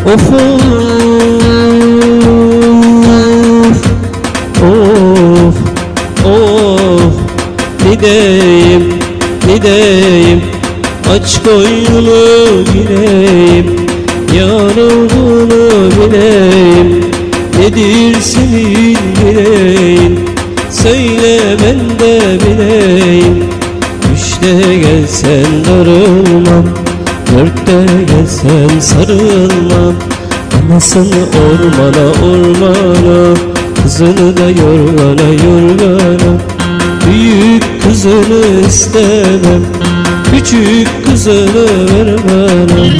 Of of of, gideyim gideyim, aç koynunu gireyim, yar olduğunu bileyim, nedir senin yüreğin, söyle ben de bileyim. Üçte gelsen darılmam, dörtte gelsen sarılmam. Anasını ormana ormana, kızını da yorgana yorgana. Büyük kızını istemem, küçük kızını ver bana.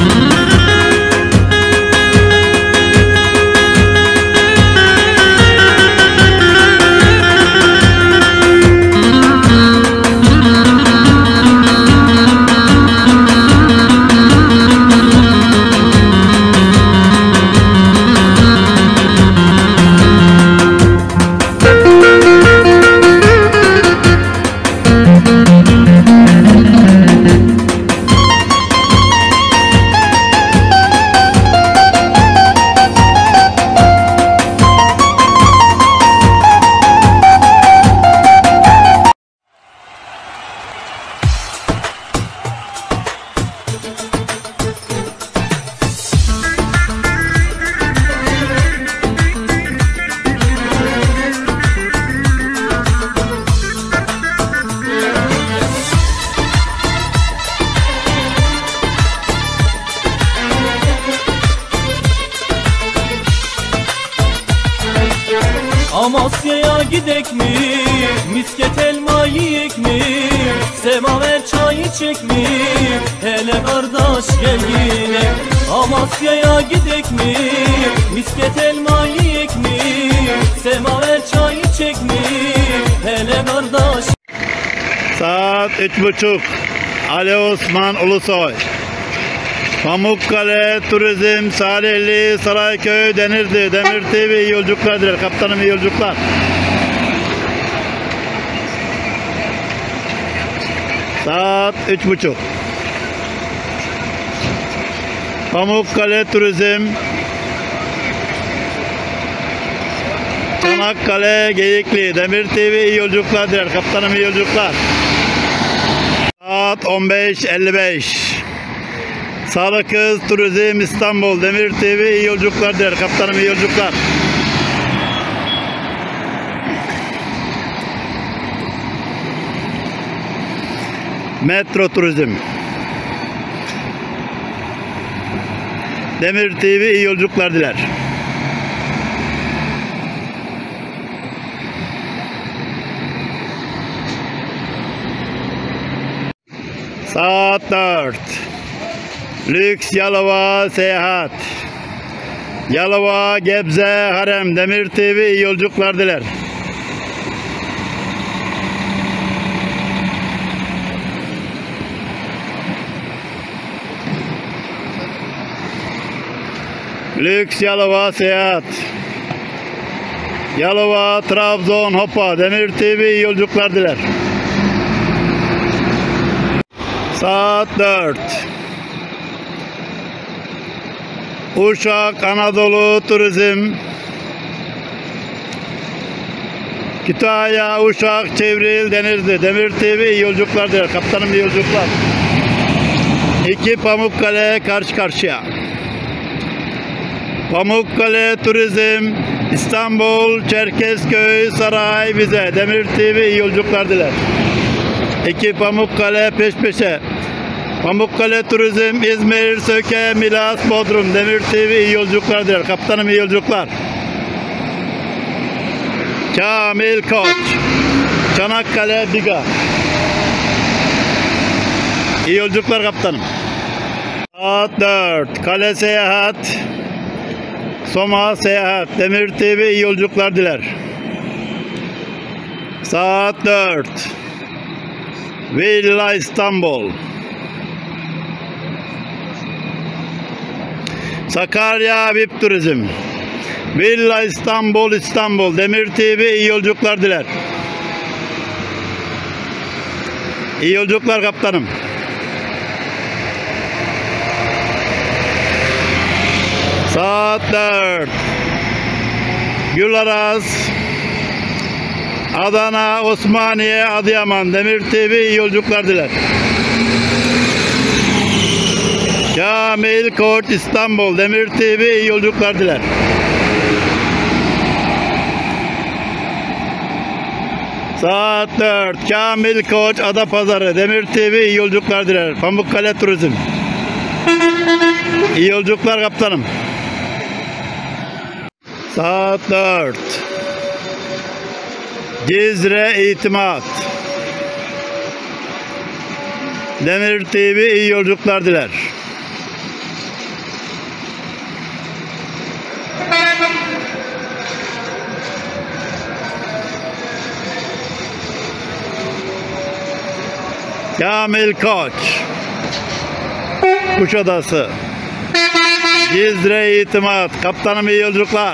Amasya'ya gidek mi, misket elma yiyek mi, semaver çay içek mi, hele kardeş gel yine. Amasya'ya gidek mi, misket elma yiyek mi, semaver çay içek mi, hele kardeş. Saat 3.30, Ali Osman Ulusoy. Pamukkale Turizm, Salihli, Sarayköy, Denizli, Demir TV iyi yolculuklar diler. Kaptanım iyi yolculuklar. Saat 3.30. Pamukkale Turizm, Çanakkale, Geyikli, Demir TV iyi yolculuklar diler. Kaptanım iyi yolculuklar. Saat 15.55. Sarıkız Turizm İstanbul, Demir TV iyi yolculuklar der. Kaptanım iyi yolculuklar. Metro Turizm, Demir TV iyi yolculuklar diler. Saat 4. Lüks Yalova Seyahat, Yalova, Gebze, Harem, Demir TV iyi yolculuklar diler. Lüks Yalova Seyahat, Yalova, Trabzon, Hopa, Demir TV iyi yolculuklar diler. Saat 4. Uşak Anadolu Turizm, Kütahya, Uşak, Çevril, Denizli, Demir TV iyi yolculuklar diler. Kaptanım iyi yolculuklar. 2 Pamukkale karşı karşıya. Pamukkale Turizm, İstanbul, Çerkezköy, Saray, Vize, Demir TV iyi yolculuklar diler. 2 Pamukkale peş peşe. Pamukkale Turizm, İzmir, Söke, Milas, Bodrum, Demir TV iyi yolculuklar diler. Kaptanım iyi yolculuklar. Kamil Koç, Çanakkale, Biga. İyi yolculuklar kaptanım. Saat 4. Kale Seyahat, Soma Seyahat, Demir TV iyi yolculuklar diler. Saat 4. Villa İstanbul, Sakarya VIP Turizm, Villa İstanbul, İstanbul, Demir TV iyi yolculuklar diler. İyi yolculuklar kaptanım. Saat Saat 4. Gülaras, Adana, Osmaniye, Adıyaman. Demir TV iyi yolculuklar diler. Kamil Koç, İstanbul. Demir TV iyi yolculuklar diler. Saat 4. Kamil Koç, Adapazarı. Demir TV iyi yolculuklar diler. Pamukkale Turizm. İyi yolculuklar kaptanım. Saat 4. Cizre İtimat. Demir TV iyi yolculuklar diler. Kamil Koç, Kuşadası. Cizre İtimat. Kaptanım iyi yolculuklar.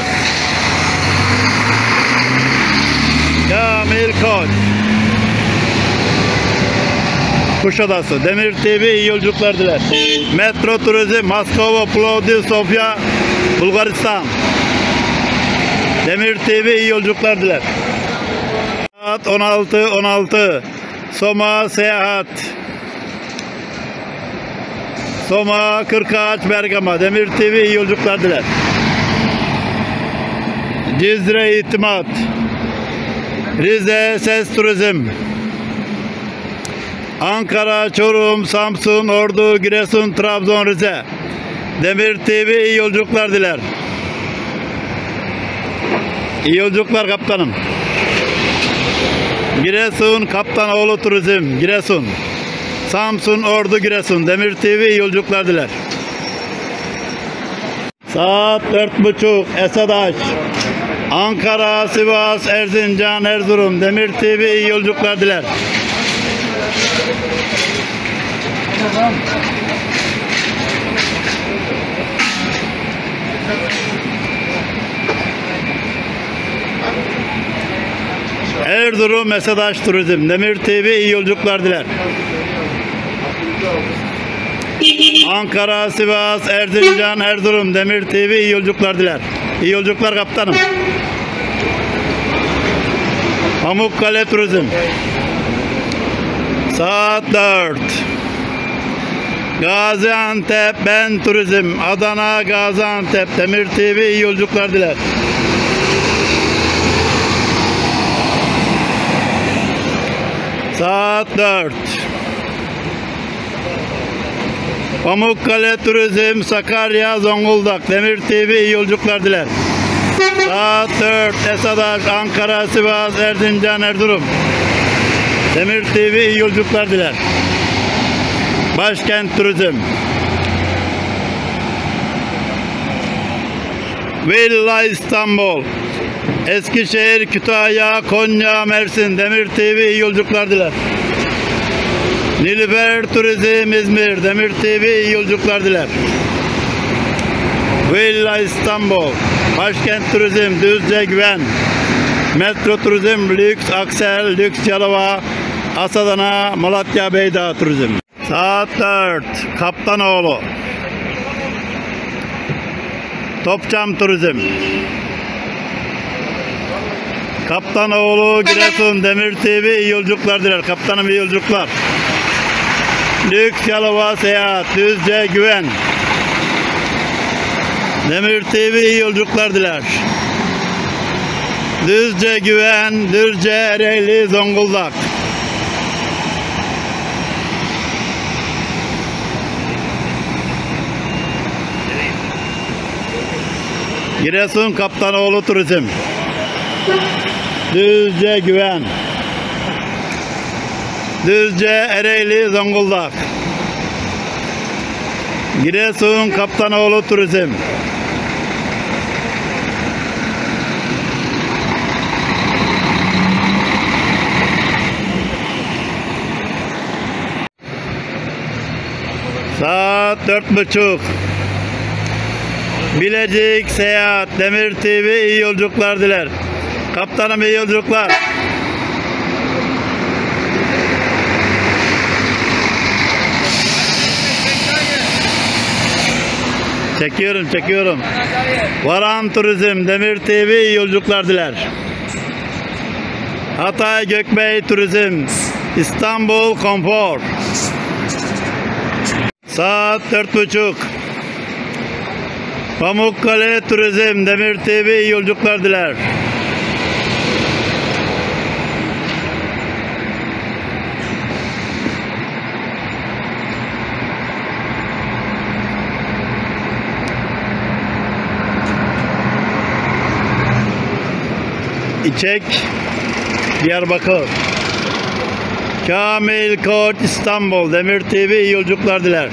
Kamil Koç, Kuşadası. Demir TV iyi yolculuklar diler. Metro Turizm, Moskova, Plovdiv, Sofya, Bulgaristan. Demir TV iyi yolculuklar diler. Saat 16. Soma Seyahat. Soma, Kırkağaç, Bergama. Demir TV iyi yolculuklar diler. Cizre İtimat. Rize Ses Turizm. Ankara, Çorum, Samsun, Ordu, Giresun, Trabzon, Rize. Demir TV iyi yolculuklar diler. İyi yolculuklar kaptanım. Giresun, Kaptanoğlu Turizm. Giresun. Samsun, Ordu, Giresun. Demir TV iyi yolculuklar diler. Saat 4.30. Esadaş. Ankara, Sivas, Erzincan, Erzurum. Demir TV iyi yolculuklar diler. Erzurum, Esadaş Turizm. Demir TV iyi yolculuklar diler. Ankara, Sivas, Erzincan, Erzurum. Demir TV iyi yolculuklar diler. İyi yolculuklar kaptanım. Pamukkale Turizm. Saat 4. Gaziantep Ben Turizm. Adana, Gaziantep. Demir TV iyi yolculuklar diler. Saat 4. Pamukkale Turizm, Sakarya, Zonguldak. Demir TV iyi yolculuklar diler. Saat 4. Esadaş, Ankara, Sivas, Erzincan, Erzurum. Demir TV iyi yolculuklar diler. Başkent Turizm. Villa İstanbul. Eskişehir, Kütahya, Konya, Mersin. Demir TV iyi yolculuklar diler. Nilüfer Turizm İzmir. Demir TV iyi yolculuklar diler. Villa İstanbul. Başkent Turizm, Düzce Güven. Metro Turizm, Lüks Aksel, Lüks Yalova, Asadana, Malatya Beydağ Turizm. Saat 4. Kaptanoğlu. Topçam Turizm. Kaptanoğlu, Giresun. Demir TV iyi yolculuklar diler. Kaptanım iyi yolculuklar. Lüks Yalova Seyahat. Düzce Güven. Demir TV iyi yolculuklar diler. Düzce Güven, Düzce, Ereğli, Zonguldak. Giresun Kaptanoğlu Turizm. Düzce Güven. Düzce, Ereğli, Zonguldak. Giresun Kaptanoğlu Turizm. Saat 4.30. Bilecik Seyahat. Demir TV iyi yolculuklar diler. Kaptanım iyi yolculuklar. Çekiyorum. Varan Turizm, Demir TV iyi yolculuklar diler. Hatay Gökbey Turizm, İstanbul Konfor. Saat 4.30. Pamukkale Turizm, Demir TV iyi yolculuklar diler. İçek Diyarbakır. Kamil Koç İstanbul, Demir TV iyi yolculuklar diler.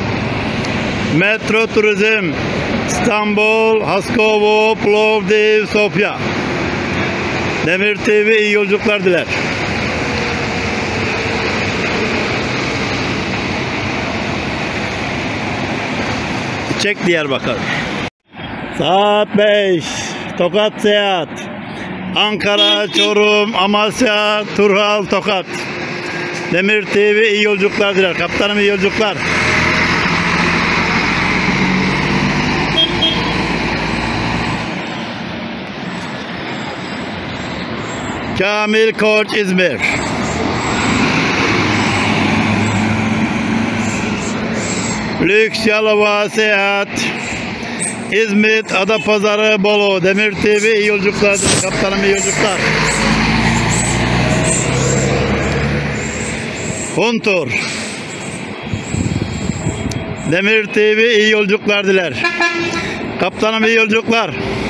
Metro Turizm, İstanbul, Haskovo, Plovdiv, Sofya. Demir TV iyi yolculuklar diler. İçek Diyarbakır. Saat 5. Tokat Seyahat. Ankara, Çorum, Amasya, Turhal, Tokat. Demir TV iyi yolculuklar diler. Kaptanım iyi yolculuklar. Kamil Koç İzmir. Lüks Yalova Seyahat. İzmit, Adapazarı, Bolu. Demir TV iyi yolculuklar. Kaptanım iyi yolculuklar. Huntur. Demir TV iyi yolculuklar diler. Kaptanım iyi yolculuklar.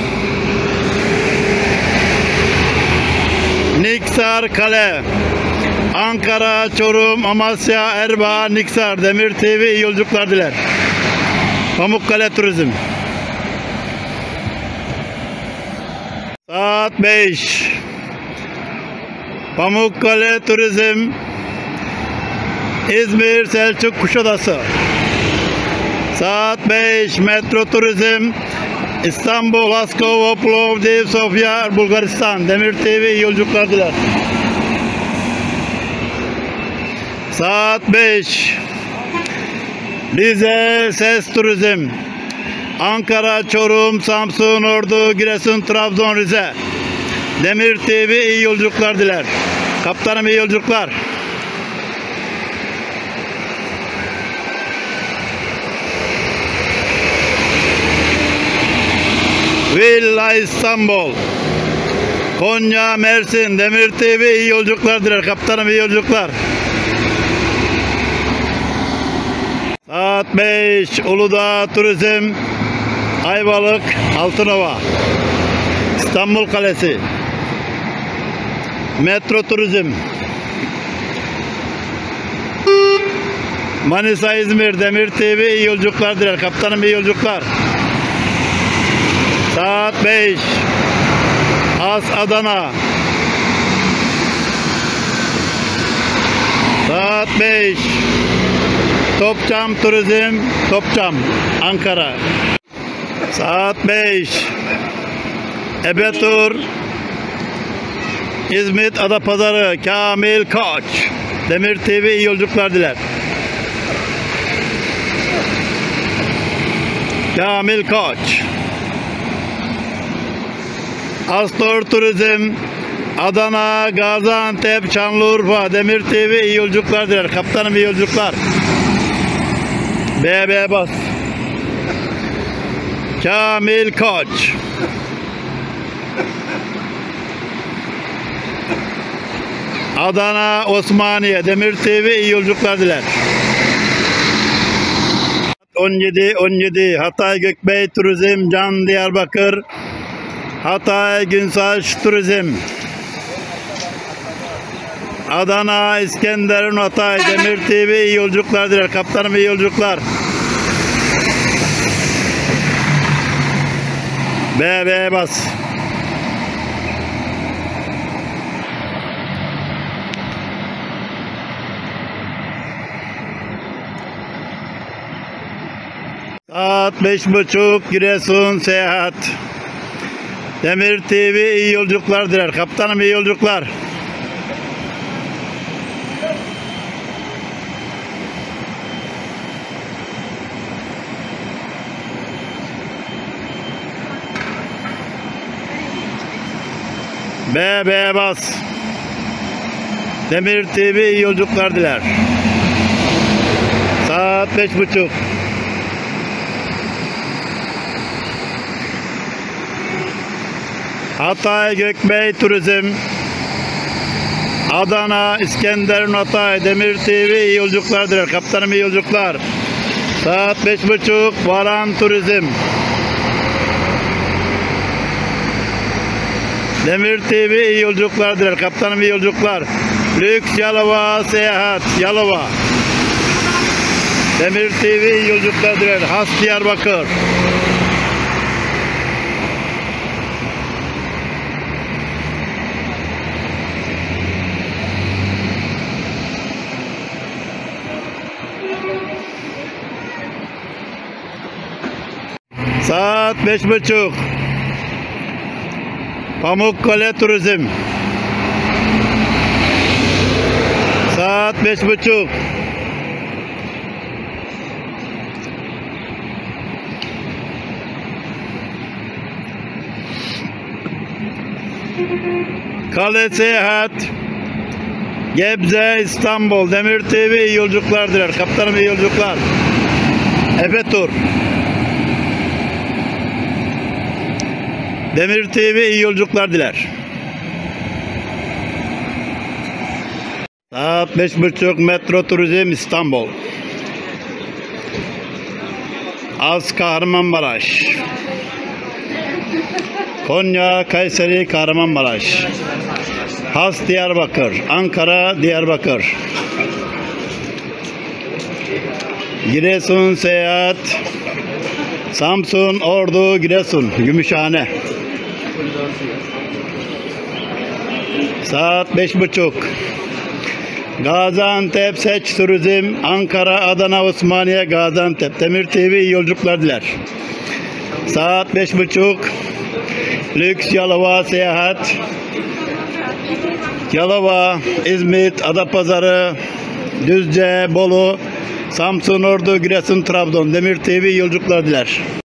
Niksar Kale. Ankara, Çorum, Amasya, Erbaa, Niksar. Demir TV iyi yolculuklar diler. Pamukkale Turizm. Saat 5. Pamukkale Turizm, İzmir, Selçuk, Kuşadası. Saat 5. Metro Turizm, İstanbul, Haskovo, Plovdiv, Sofya, Bulgaristan. Demir TV iyi yolculuklar diler. Saat 5. Rize Ses Turizm, Ankara, Çorum, Samsun, Ordu, Giresun, Trabzon, Rize. Demir TV iyi yolculuklar diler. Kaptanım iyi yolculuklar. Villa İstanbul, Konya, Mersin. Demir TV iyi yolculuklar diler. Kaptanım iyi yolculuklar. Saat 5. Uludağ Turizm, Ayvalık, Altınova. İstanbul Kalesi. Metro Turizm, Manisa İzmir. Demir TV iyi yolculuklar diler. Kaptanım iyi yolculuklar. Saat 5. As Adana. Saat 5. Topçam Turizm, Topçam, Ankara. Saat 5. Ebetur, İzmit, Adapazarı. Kamil Koç. Demir TV iyi yolculuklar diler. Kamil Koç. Astor Turizm, Adana, Gaziantep, Şanlıurfa. Demir TV iyi yolculuklar diler. Kaptanım iyi yolculuklar. BB bas. Kamil Koç. Adana, Osmaniye. Demir TV iyi yolculuklar diler. 17. Hatay Gökbey Turizm, Can Diyarbakır. Hatay Günsaç Turizm. Adana, İskenderun, Hatay. Demir TV iyi yolculuklar diler. Kaptanım iyi yolculuklar. BB bas. Saat 5.30. Giresun Seyahat. Demir TV iyi yolculuklar diler. Kaptanım iyi yolculuklar. BB Bas. Demir TV iyi yolculuklar diler. Saat 5.30. Hatay Gökbey Turizm. Adana İskenderun Hatay Demir TV iyi yolculuklar diler. Kaptanım iyi yolculuklar. Saat 5.30. Varan Turizm. Demir TV iyi yolculuklar diler. Kaptanım iyi yolculuklar. Lüks Yalova Seyahat Yalova. Demir TV iyi yolculuklar diler. Has Diyarbakır. Saat 5.30. Pamukkale Turizm. Saat 5.30. Kale Seyahat. Gebze İstanbul Demir TV iyi yolculuklar diler. Kaptanım iyi yolculuklar. Efe Tur. Demir TV iyi yolculuklar diler. Saat 5.30 Metro Turizm İstanbul. Az Kahramanmaraş. Konya, Kayseri, Kahramanmaraş. Has Diyarbakır, Ankara, Diyarbakır. Giresun Seyahat. Samsun, Ordu, Giresun, Gümüşhane. Saat 5.30. Gaziantep Seç Turizm. Ankara, Adana, Osmaniye, Gaziantep. Demir TV iyi yolculuklar diler. Saat 5.30. Lüks Yalova Seyahat. Yalova, İzmit, Adapazarı, Düzce, Bolu, Samsun, Ordu, Giresun, Trabzon. Demir TV iyi yolculuklar diler.